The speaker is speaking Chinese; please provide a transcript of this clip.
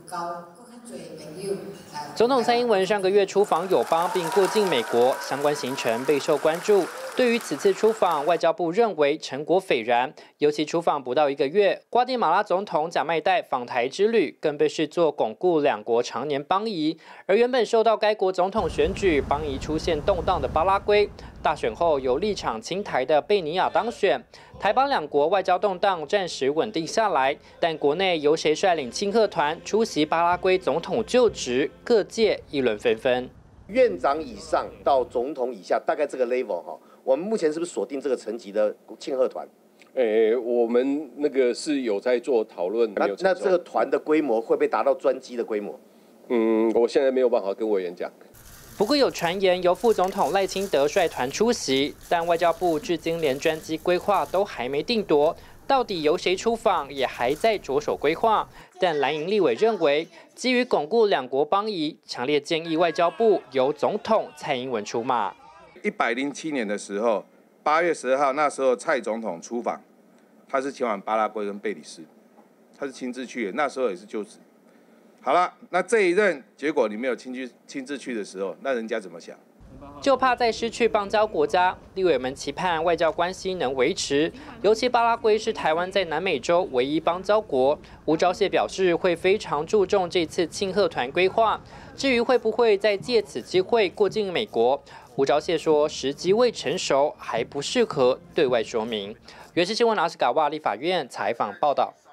总统蔡英文上个月出访友邦并过境美国，相关行程备受关注。对于此次出访，外交部认为成果斐然，尤其出访不到1个月，瓜地马拉总统贾迈代访台之旅更被视作巩固两国常年邦谊。而原本受到该国总统选举邦谊出现动荡的巴拉圭，大选后由立场亲台的贝尼亚当选，台巴两国外交动荡暂时稳定下来，但国内由谁率领庆贺团出席巴拉圭总统就职，各界议论纷纷。 院长以上到总统以下，大概这个 level 哈，我们目前是不是锁定这个层级的庆贺团？ 我们那个是有在做讨论。 那这个团的规模会不会达到专机的规模？ 我现在没有办法跟委员讲。 不过有传言由副总统赖清德率团出席，但外交部至今连专机规划都还没定夺，到底由谁出访也还在着手规划。但蓝营立委认为，基于巩固两国邦谊，强烈建议外交部由总统蔡英文出马。 107年的时候，8月12号，那时候蔡总统出访，他是前往巴拉圭跟贝里斯，他是亲自去的，那时候也是就职。好了，那这一任结果你没有亲自去的时候，那人家怎么想？ 就怕再失去邦交国家，立委们期盼外交关系能维持。尤其巴拉圭是台湾在南美洲唯一邦交国，吴钊燮表示会非常注重这次庆贺团规划。至于会不会再借此机会过境美国，吴钊燮说时机未成熟，还不适合对外说明。原视新闻阿斯嘎瓦立法院采访报道。